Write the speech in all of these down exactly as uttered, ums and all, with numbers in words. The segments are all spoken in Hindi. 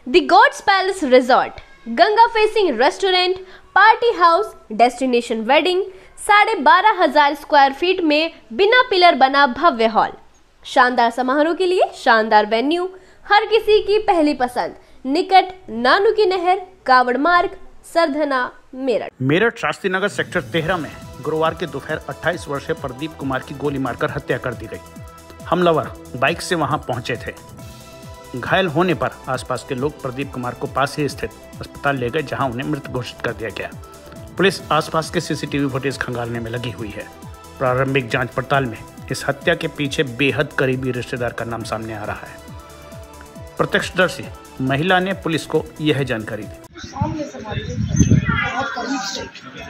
The gods palace resort, Ganga facing restaurant, party house, destination wedding, साढ़े बारह हजार स्क्वायर फीट में बिना पिलर बना भव्य हॉल, शानदार समारोह के लिए शानदार वेन्यू, हर किसी की पहली पसंद, निकट नानू की नहर, कावड़ मार्ग, सरधना, मेरठ। मेरठ शास्त्री नगर सेक्टर तेरह में गुरुवार के दोपहर अट्ठाईस वर्षीय प्रदीप कुमार की गोली मारकर हत्या कर दी गई। हमलावर बाइक से वहां पहुंचे थे। घायल होने पर आसपास के लोग प्रदीप कुमार को पास ही स्थित अस्पताल ले गए, जहां उन्हें मृत घोषित कर दिया गया। पुलिस आसपास के सीसीटीवी फुटेज खंगालने में लगी हुई है। प्रारंभिक जांच पड़ताल में इस हत्या के पीछे बेहद करीबी रिश्तेदार का नाम सामने आ रहा है। प्रत्यक्षदर्शी महिला ने पुलिस को यह जानकारी दी। सामने से मारी बहुत करीब से।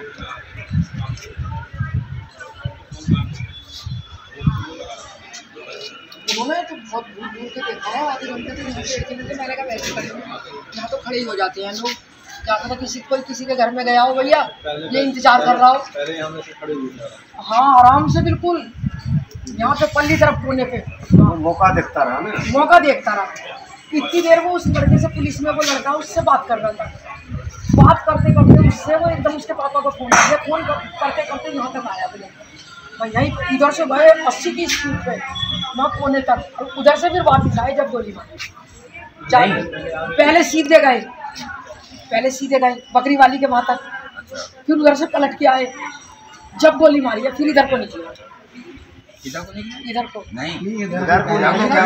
उन्होंने तो बहुत दूर दूर से देखा है, आधे घंटे से यहाँ से एक मैंने कहा वैसे खड़े यहाँ तो खड़े ही हो जाते हैं लोग। क्या पता किसी कोई किसी के घर में गया हो भैया, ये इंतजार कर रहा हो। पहले यहाँ से खड़े हुए, हाँ आराम से बिल्कुल यहाँ पे पल्ली तरफ कोने पे मौका देखता रहा ना, मौका देखता रहा। इतनी देर वो उस लड़के से, पुलिस में वो लड़का उससे बात कर रहा था। बात करते करते उससे वो एकदम उसके पापा को फोन किया, फोन करते करते यहाँ तक आया बोले भाई, यहीं इधर से गए अस्सी की स्पीड पे वहाँ कोने तक, और उधर से फिर वापस आए जब गोली मारी। जाए पहले सीधे गए, पहले सीधे गए बकरी वाली के वहाँ तक, फिर उधर से पलट के आए, जब गोली मारी है फिर इधर को निकले। इधर को नहीं, इधर को नहीं, इधर को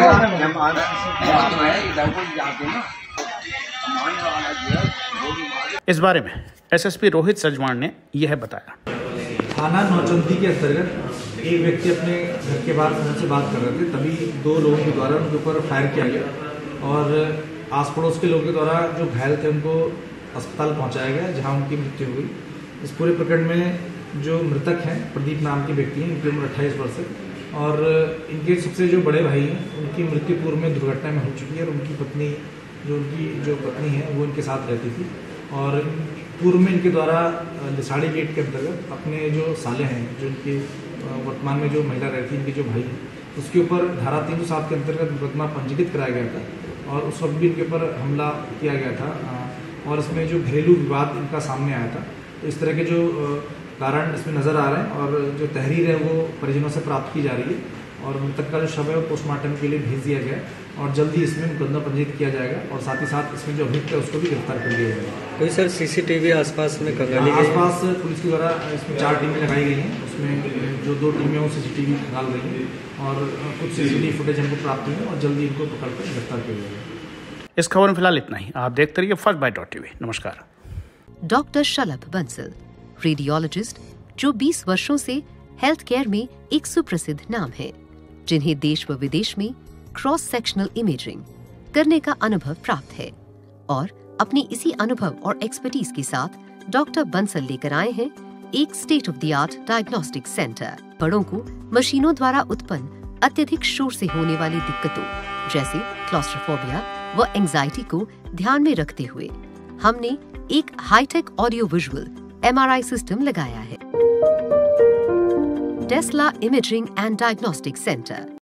इस बारे में एसएसपी रोहित सजवाण ने यह बताया। थाना नौचंदी के अंतर्गत एक व्यक्ति अपने घर के बाहर फोन से बात कर रहे थे, तभी दो लोगों के द्वारा उनके ऊपर फायर किया गया और आस पड़ोस के लोगों के द्वारा जो घायल थे उनको अस्पताल पहुंचाया गया, जहां उनकी मृत्यु हुई। इस पूरे प्रकरण में जो मृतक हैं प्रदीप नाम के व्यक्ति हैं, इनकी उम्र अट्ठाईस वर्ष है और इनके सबसे जो बड़े भाई हैं उनकी मृत्यु पूर्व में दुर्घटना में हो चुकी है और उनकी पत्नी जो उनकी जो पत्नी है वो इनके साथ रहती थी। और पूर्व में इनके द्वारा लिसाड़ी गेट के अंतर्गत अपने जो साले हैं, जो इनके वर्तमान में जो महिला रहती है, इनके जो भाई हैं, उसके ऊपर धारा तीन सौ सात के अंतर्गत मुकदमा पंजीकृत कराया गया था और उस वक्त भी इनके ऊपर हमला किया गया था और इसमें जो घरेलू विवाद इनका सामने आया था। तो इस तरह के जो कारण इसमें नज़र आ रहे हैं और जो तहरीर है वो परिजनों से प्राप्त की जा रही है और मृतक का जो शव है वो पोस्टमार्टम के लिए भेज दिया गया और जल्दी इसमें मुकदमा पंजीकृत किया जाएगा और साथ ही साथ इसमें जो अभियुक्त है उसको भी गिरफ्तार कर लिया जाएगा। कोई सर सीसीटीवी आसपास में खंगाली गई? आसपास पुलिस के द्वारा इसमें चार टीमें लगाई गई हैं, उसमें जो दो टीमें वो सीसीटीवी खंगाल रही हैं और कुछ सीसीटीवी फुटेज हमको प्राप्त हुई है और जल्दी इनको पकड़कर गिरफ्तार किया जाएगा। इस खबर में फिलहाल इतना ही। आप देखते रहिए फर्स्ट बाइट डॉट टीवी। नमस्कार। डॉक्टर शलभ बंसल, रेडियोलॉजिस्ट जो बीस वर्षों से हेल्थ केयर में एक सुप्रसिद्ध नाम है, जिन्हें देश व विदेश में क्रॉस सेक्शनल इमेजिंग करने का अनुभव प्राप्त है और अपनी इसी अनुभव और एक्सपर्टीज के साथ डॉक्टर बंसल लेकर आए हैं एक state of the art diagnostic centre. बड़ों को मशीनों द्वारा उत्पन्न अत्यधिक शोर से होने वाली दिक्कतों जैसे क्लॉस्ट्रोफोबिया व एंजाइटी को ध्यान में रखते हुए हमने एक hi-tech audio visual MRI system लगाया है। Tesla imaging and diagnostic centre.